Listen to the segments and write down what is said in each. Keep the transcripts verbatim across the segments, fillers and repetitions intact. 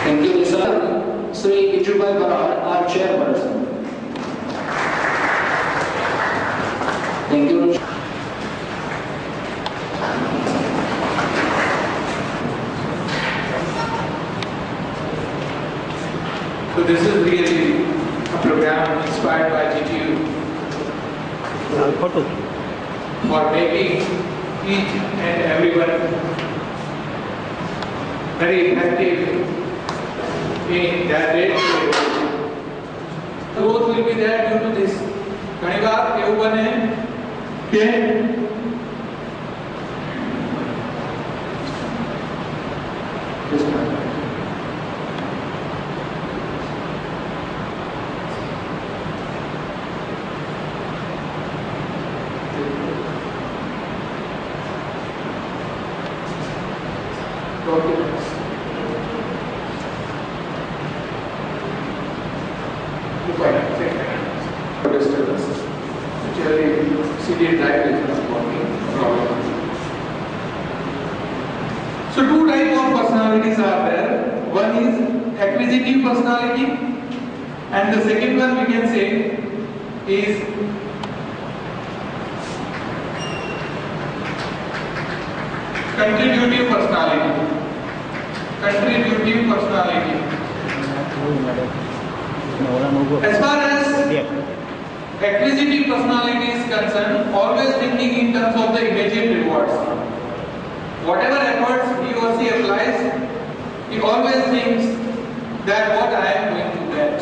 Thank you, sir. Sri Ijubai Barar, our chairperson. Thank you. So this is really a program inspired by G T U for making each and everyone very effective in their day-to-day. Growth will be there due to this. घणी बार એવું બને કે So two types of personalities are there. One is acquisitive personality, and the second one we can say is contributive personality. Contributive personality. As far as acquisitive personality is concerned, always thinking in terms of the immediate rewards. Whatever efforts he or she applies, he always thinks that what I am going to get.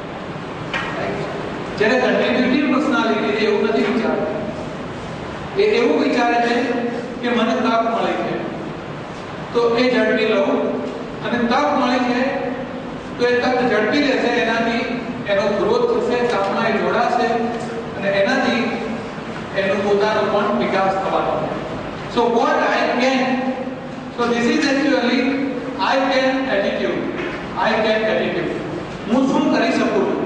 જ્યારે contributive personality એવું નથી વિચારતા. એ એવું વિચારે છે કે મને તક મળી છે તો એ ઝડપી લઉં અને તક મળી છે તો એ તક ઝડપી લેશે એનાથી એનો ગ્રોથ થશે કામમાં એ જોડાશે અને એનાથી એનું પોતાનો પણ વિકાસ થવાનો. So what I can, so this is actually I can attitude. I can attitude. હું શું કરી શકું છું?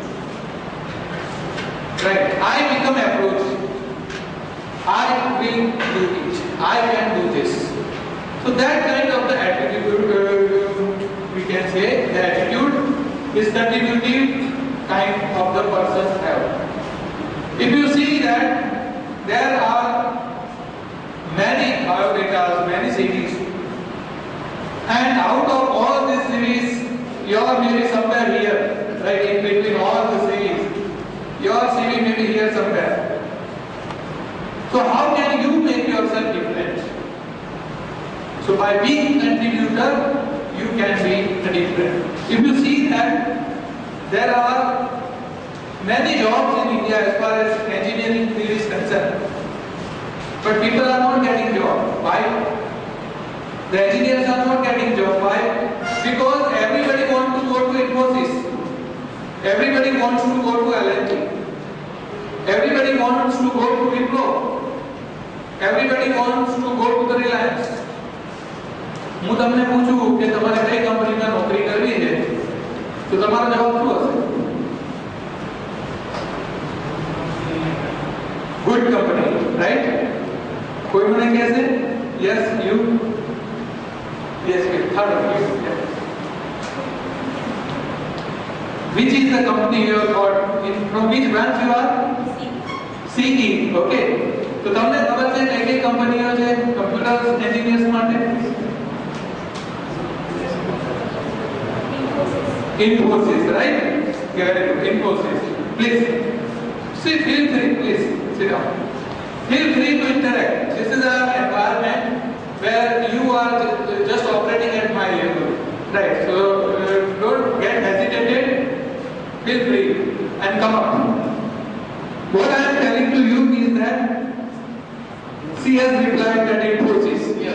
Right. I become approach. I will do it. I can do this. So that kind of the attitude, uh, we can say, the attitude is contributive kind of the person have. If you see that there are many biodatas, many series, and out of all these series, your may be somewhere here, right in between all the series, your C V may be here somewhere. So how can you make yourself different? So by being contributor, you can be different. If you see that there are many jobs in India as far as engineering field is concerned, but people are not getting job. Why? The engineers are not getting job. Why? Because everybody wants to go to Infosys. Everybody wants to go to L and T. Everybody wants to go to Wipro. Everybody wants to go to the Reliance. હું તમને પૂછું કે તમારે કઈ કંપનીમાં નોકરી કરવી છે તો તમારો જવાબ શું હશે? Good company, right? कोई મને કહેશે? Yes, you. Yes, you. Third of you. Yeah. Which is the company you have got? In, from which branch you are? C E. Okay. તો તમને ખબર છે કઈ કઈ કંપનીઓ છે કમ્પ્યુટર એન્જિનિયર્સ માટે? Infosys, right? Very good. Infosys. Please. See, feel free. Please sit down. Feel free to interact. This is an environment where you are just operating at my level, right? So uh, don't get hesitated. Feel free and come up. What I am telling to you is that she has replied that Infosys. Yes.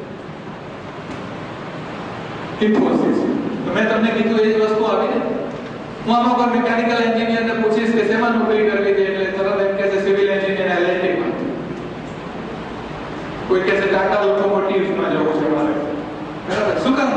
Infosys. तो मैं તમને કીધું એ વસ્તુ આવી ને હું આમાં કોઈ મિકેનિકલ એન્જિનિયર ને પૂછીશ કે શેમાં નોકરી કરવી છે એટલે તરત એમ કહેશે civil engineer L and T માં કોઈ કહેશે ટાટા લોકોમોટિવ્સ માં જવું છે મારે બરાબર શું કામ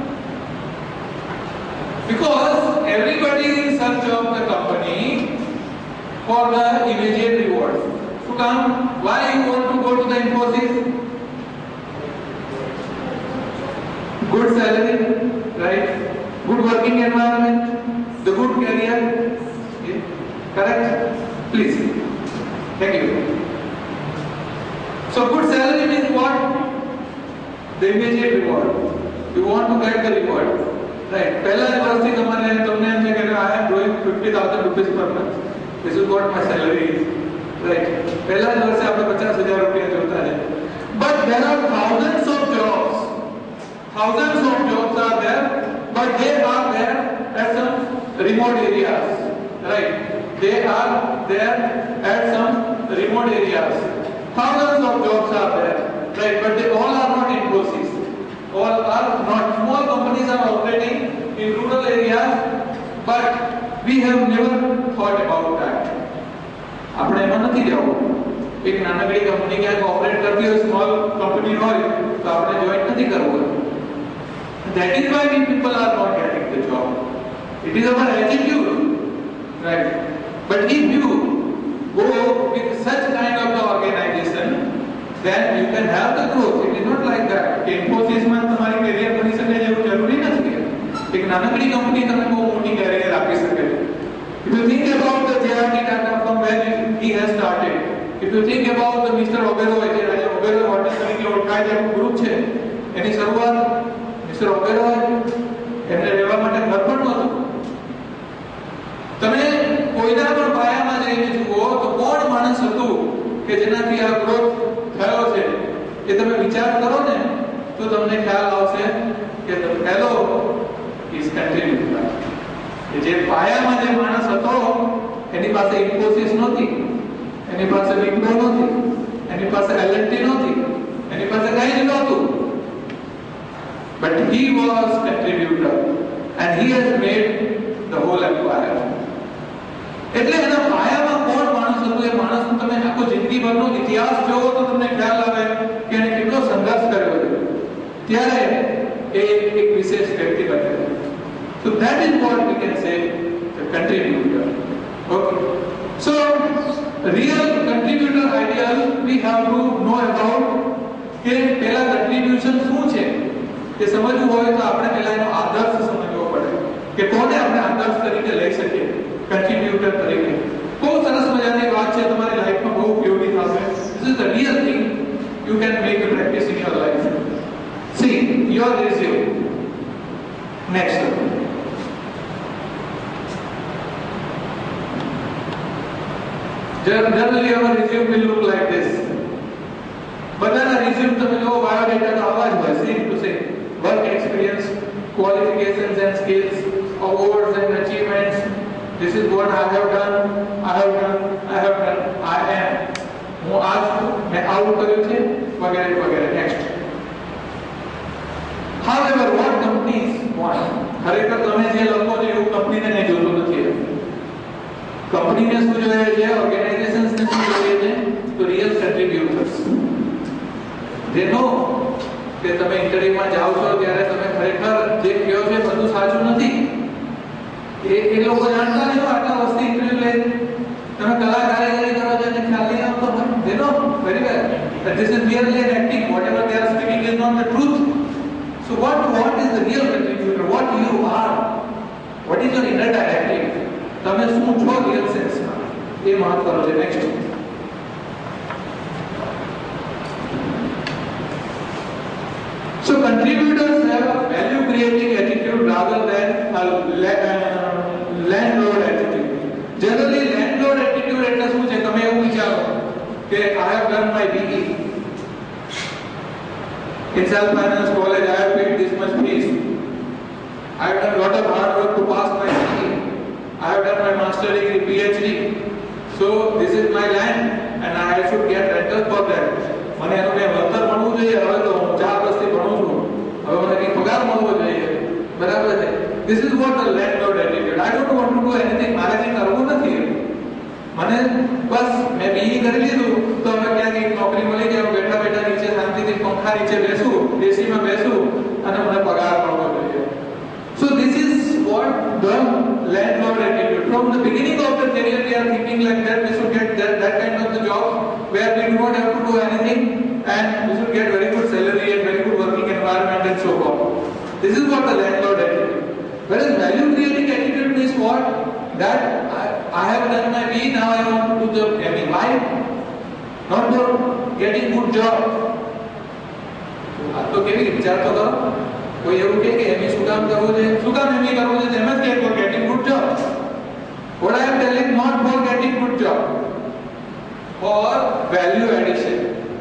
because everybody is in search of the company for the immediate rewards. શું કામ why you want to go to the Infosys? Good salary, right? Good working environment, the good career. Yeah. Correct? Please. Thank you. So good salary means what? The immediate reward. You want to get the reward, right? पहला वर्ष ही तुम्हारे तुमने हमसे कहा I am drawing fifty thousand rupees per month. This is what my salary is, right? पहला वर्ष से आपको पचास हजार रुपया जोता है. But there are thousands of jobs. Thousands of jobs are there, but they are there at some remote areas, right? They are there at some remote areas. Thousands of jobs are there, right? But they all are not Infosys. All are not. Small companies are operating in rural areas, but we have never thought about that. આપણે એમાં નથી જવું. એક નાનકડી company ક્યાંક operate કરતી હોય, small company હોય, તો આપણે જોઈન નથી કરવું. That is why we people are not getting the job. It is our attitude, right? But if you go with such kind of the organization, then you can have the growth. It is not like that. Infosys में तुम्हारी career बनी सके जरूर जरूरी नहीं है. एक नानकड़ी company तुम्हें वो मोटी career आपके सके. If you think about the J R D Tata from where he has started, if you think about the Mister Oberoi, જે આજે Oberoi હોટેલ તરીકે ઓળખાય છે, ગ્રુપ છે, એની શરૂઆત મિસ્ટર Oberoi એમને રહેવા માટે ઘર પણ નહોતું. તમે કોઈના પણ પાયામાં જઈને જુઓ તો કોણ માણસ હતું કે જેનાથી આ ગ્રોથ થયો છે, એ તમે વિચાર કરો ને તો તમને ખ્યાલ આવશે કે પહેલો ઇઝ કન્ટિન્યુટી. જે પાયામાં જે માણસ હતો એની પાસે ઇન્ફોસિસ નહોતી, એની પાસે વિપ્રો નહોતી, એની પાસે એલ એન્ડ ટી નહોતી, એની પાસે કંઈ જ નહોતું. But he was contributor and he has made the whole empire. એટલે એના પાયામાં કોણ માણસ હતું, એ માણસનો તમે આખો જિંદગીભરનો ઇતિહાસ જોવો તો તમને ખ્યાલ આવે કે એને કેટલો સંઘર્ષ કર્યો છે, ત્યારે એ એક વિશેષ વ્યક્તિ બન્યો. So that is what we can say the contributor. Okay. So real contributor ideal we have to know about કે પહેલા contribution શું છે એ સમજવું હોય તો આપણે પહેલા એનો આદર્શ સમજવો પડે કે કોને આપણે આદર્શ તરીકે લઈ શકીએ, contributor તરીકે. બહુ સરસ મજાની વાત છે, તમારી લાઈફમાં બહુ ઉપયોગી થશે. This is the real thing you can make a practice in your life. See your resume. Next. Generally our resume will look like this. બધાના resume તમે જો બાયોડેટા તો આવા જ હોય, same to same. Work experience, qualifications and skills, awards and achievements. This is what I have done, I have done, I have done, I am. હું આ છું, મેં આવું કર્યું છે, વગેરે વગેરે. Next. However, what companies want? ખરેખર તમે જે લખો છો એવું કંપનીને નહીં જોતું નથી. કંપનીને શું જોઈએ છે, ઓર્ગેનાઇઝેશન્સને શું જોઈએ છે, તો રિયલ કન્ટ્રીબ્યુટર્સ. They know કે તમે ઇન્ટરવ્યુમાં જાઓ છો ત્યારે તમે ખરેખર જે કહો છો એ બધું સાચું નથી. એ એ લોકો જાણતા નહીં આટલા વર્ષથી ઇન્ટરવ્યુ લે તમે કલા કારીગરી કરો છો અને ખ્યાલ નહીં આવતો હોય. They know very well that this is merely an acting. Whatever they are speaking is not the truth. So what what is the real contributor? What you are? What is your inner directive? તમે શું છો real સેન્સમાં, એ મહત્વનું છે. Next. So contributors have a value creating attitude rather than a landlord attitude. Generally landlord attitude એટલે શું છે, તમે એવું વિચારો કે I have done my B E in self finance college, I have paid this much fees, I have done lot of hard work to pass my B E, I have done my master degree, P H D, so this is my land and I should get rental for that. મને એનું મેં વળતર મળવું જોઈએ. હવે તો હું ચાર વર્ષથી ભણું છું, હવે મને કંઈ પગાર મળવો જોઈએ. બરાબર છે. This is what the landlord attitude. I don't want to do anything. મારે કંઈ કરવું નથી. મને બસ મેં બીઈ કરી લીધું તો હવે ક્યાંક એક નોકરી મળી જાય, હું બેઠા બેઠા નીચે શાંતિથી પંખા નીચે બેસું, એસીમાં બેસું અને મને પગાર મળવો જોઈએ. So this is what the landlord attitude. From the beginning of the career, we are thinking like that. We should get that, that kind of the job where we do not have to do anything and we should get very good salary and very good working environment and so on. This is what the landlord attitude. Whereas value creating attitude means what? That I, I have done my B, now I want to do the M E. Why? Not for getting good job. आप तो केवी विचार तो करो कोई એવું કહે કે M E શું કામ કરવું છે શું કામ એમઈ કરવું છે એમ જ કે for getting good job. What I am telling, not for getting good job, for value addition.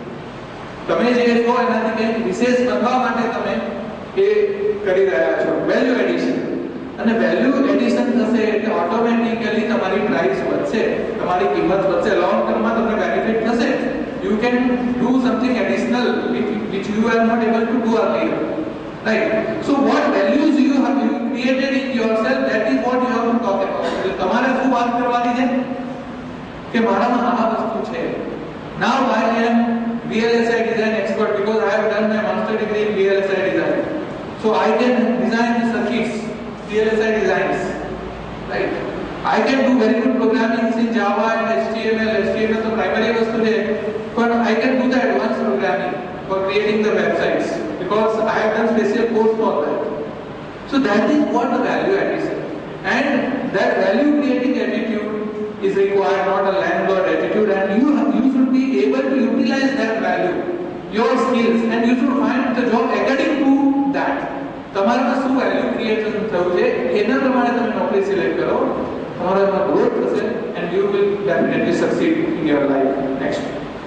તમે જે છો એનાથી કંઈક વિશેષ બનવા માટે તમે એ કરી રહ્યા છો value addition. અને value addition થશે એટલે ઓટોમેટિકલી તમારી પ્રાઇસ વધશે, તમારી કિંમત વધશે, લોંગ ટર્મમાં તમને બેનિફિટ થશે. You can do something additional which, which you are not able to do earlier, right? So what values you have you created in yourself, that is what you have to talk about. એટલે તમારે શું વાત કરવાની છે કે મારામાં આ વસ્તુ છે. Now I am V L S I design expert because I have done my master degree in V L S I design, so I can design the circuits, V L S I designs, right? I can do very good programming in Java and H T M L. H T M L तो primary वस्तु है, but I can do the advanced programming for creating the websites because I have done special course for that. So that is what the value addition, and that value creating attitude is required, not a landlord attitude. And you have, you should be able to utilize that value, your skills, and you should find the job according to that. તમારામાં શું value creation થયું છે એના પ્રમાણે તમે નોકરી select કરો, તમારામાં ગ્રોથ થશે, and you will definitely succeed in your life. Next.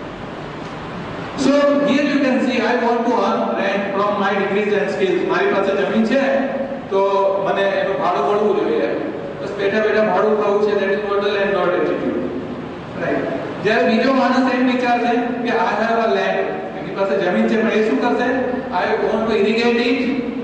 So here you can see I want to earn rent from my degrees and skills. મારી પાસે જમીન છે તો મને એનું ભાડું મળવું જોઈએ, બસ બેઠા બેઠા ભાડું ખાવું છે. that is what the landlord attitude, right? જ્યારે બીજો માણસ એમ વિચારશે કે I have a land, એની પાસે જમીન છે પણ એ શું કરશે? I want to irrigate it,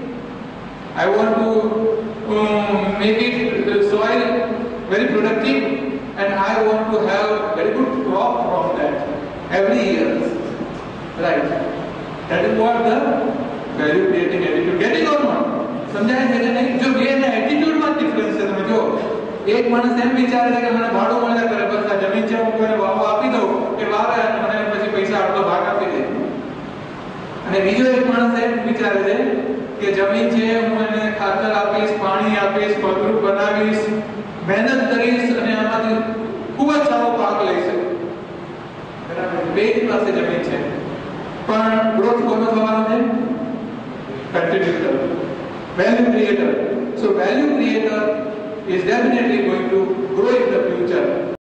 I want to um, make it the soil very productive, and I want to have very good crop from that every year, right? That is what the value creating attitude. Getting or not? समझाया है कि नहीं? जो ये ना attitude में difference है. તમે જો એક માણસ એમ વિચારે છે કે મને ભાડું મળ્યા કરે, બસ આ જમીન છે હું કોઈને ભાવ આપી દઉં કે વાવે અને મને પછી પૈસા આટલો ભાગ આપી દે. અને બીજો એક માણસ એમ વિચારે છે કે જમીન છે હું એને ખાતર આપીશ, પાણી આપીશ, ફળદ્રુપ બનાવીશ, મહેનત કરીશ અને આમાંથી ખૂબ જ સારો પાક લઈ શકું. બરાબર? બે પાસે જમીન છે પણ ગ્રોથ કોનો થવાનો છે? Contributor, value creator. So value creator is definitely going to